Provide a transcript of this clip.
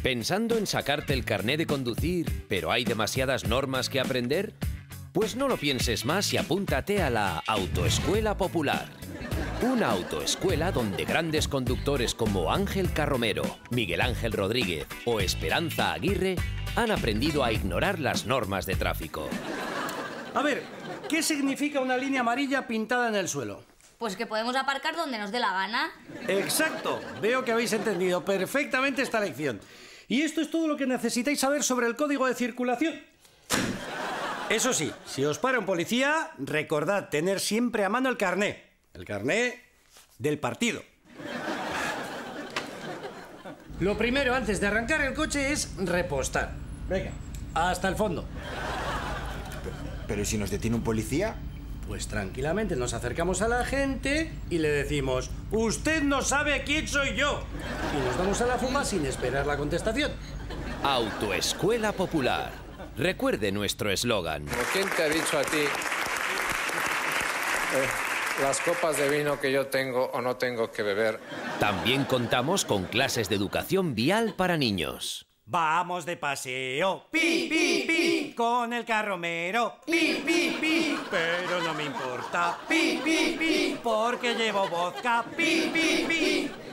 ¿Pensando en sacarte el carné de conducir, pero hay demasiadas normas que aprender? Pues no lo pienses más y apúntate a la Autoescuela Popular. Una autoescuela donde grandes conductores como Ángel Carromero, Miguel Ángel Rodríguez o Esperanza Aguirre han aprendido a ignorar las normas de tráfico. A ver, ¿qué significa una línea amarilla pintada en el suelo? Pues que podemos aparcar donde nos dé la gana. Exacto. Veo que habéis entendido perfectamente esta lección. Y esto es todo lo que necesitáis saber sobre el código de circulación. Eso sí, si os para un policía, recordad tener siempre a mano el carné. El carné del partido. Lo primero antes de arrancar el coche es repostar. Venga, hasta el fondo. ¿Pero si nos detiene un policía? Pues tranquilamente nos acercamos a la gente y le decimos: usted no sabe quién soy yo. Y nos damos a la fuga sin esperar la contestación. Autoescuela Popular. Recuerde nuestro eslogan. ¿Quién te ha dicho a ti las copas de vino que yo tengo o no tengo que beber? También contamos con clases de educación vial para niños. Vamos de paseo, pi, pi, pi, con el carromero, pi, pi, pi, pero no me importa, pi, pi, pi, porque llevo vodka, pi, pi, pi.